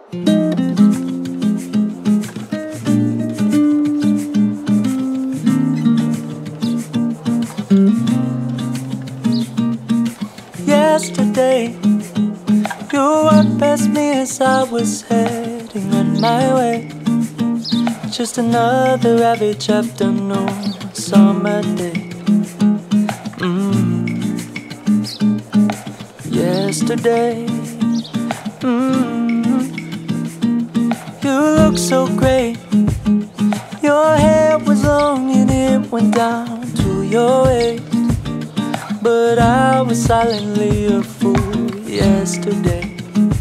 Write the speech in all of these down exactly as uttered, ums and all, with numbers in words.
Yesterday, you walked past me as I was heading on my way. Just another average afternoon, summer day. Mmm. Yesterday, mmm. You look so great. Your hair was long and it went down to your waist. But I was silently a fool yesterday.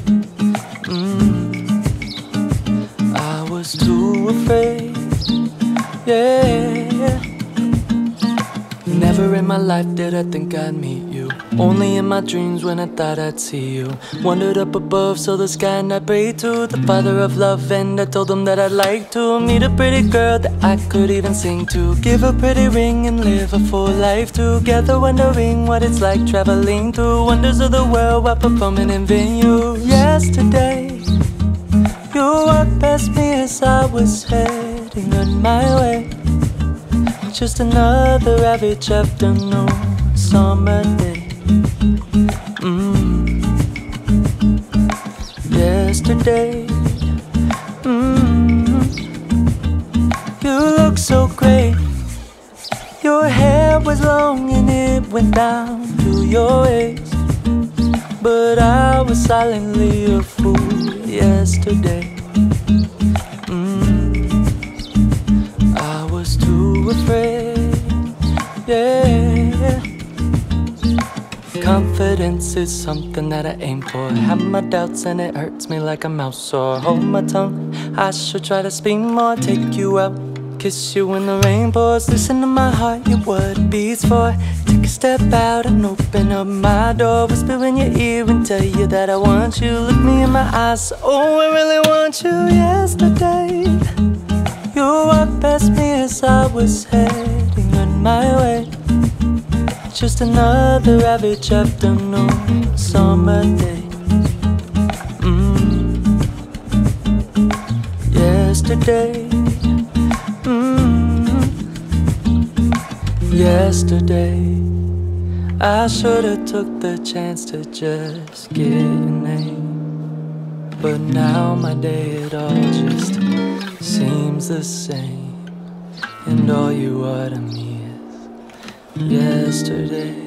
Mm. I was too afraid, yeah. Never in my life did I think I'd meet you. Only in my dreams when I thought I'd see you. Wandered up above, saw the sky and I prayed to the Father of love. And I told him that I'd like to meet a pretty girl that I could even sing to. Give a pretty ring and live a full life together, wondering what it's like traveling through wonders of the world while performing in venues. Yesterday, you walked past me as I was heading on my way. Just another average afternoon, summer day. Mmm. Yesterday, mmm. You look so great. Your hair was long and it went down to your waist. But I was silently a fool yesterday. Mmm. I was too afraid, yeah. Confidence is something that I aim for. Have my doubts and it hurts me like a mouse sore. Hold my tongue, I should try to speak more. Take you out, kiss you when the rain pours. Listen to my heart, you're what it beats for. Take a step out and open up my door. Whisper in your ear and tell you that I want you. Look me in my eyes, oh I really want you. Yesterday, you walked past me as I was heading on my way. Just another average afternoon, summer day. Mmm. Yesterday, mmm. Yesterday, I should've took the chance to just get your name. But now my day, it all just seems the same. And all you are to me is yesterday.